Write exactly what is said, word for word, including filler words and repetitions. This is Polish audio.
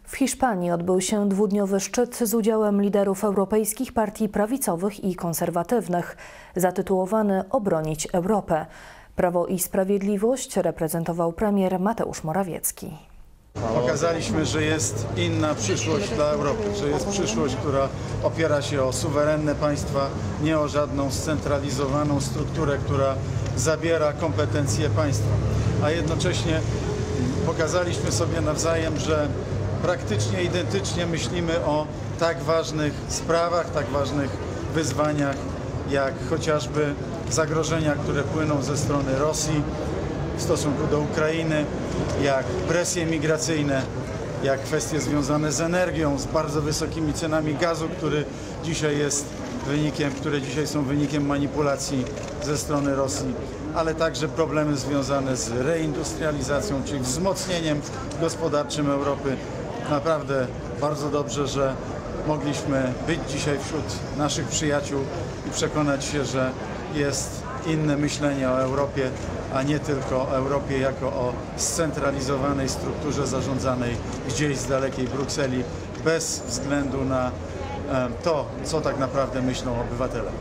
W Hiszpanii odbył się dwudniowy szczyt z udziałem liderów europejskich partii prawicowych i konserwatywnych, zatytułowany „Obronić Europę”. Prawo i Sprawiedliwość reprezentował premier Mateusz Morawiecki. Pokazaliśmy, że jest inna przyszłość dla Europy, że jest przyszłość, która opiera się o suwerenne państwa, nie o żadną scentralizowaną strukturę, która zabiera kompetencje państwa. A jednocześnie pokazaliśmy sobie nawzajem, że praktycznie identycznie myślimy o tak ważnych sprawach, tak ważnych wyzwaniach, jak chociażby zagrożenia, które płyną ze strony Rosji w stosunku do Ukrainy, jak presje migracyjne, jak kwestie związane z energią, z bardzo wysokimi cenami gazu, który dzisiaj jest wynikiem, które dzisiaj są wynikiem manipulacji ze strony Rosji, ale także problemy związane z reindustrializacją, czyli wzmocnieniem gospodarczym Europy. Naprawdę bardzo dobrze, że mogliśmy być dzisiaj wśród naszych przyjaciół i przekonać się, że jest inne myślenie o Europie, a nie tylko o Europie jako o scentralizowanej strukturze zarządzanej gdzieś z dalekiej Brukseli, bez względu na to, co tak naprawdę myślą obywatele.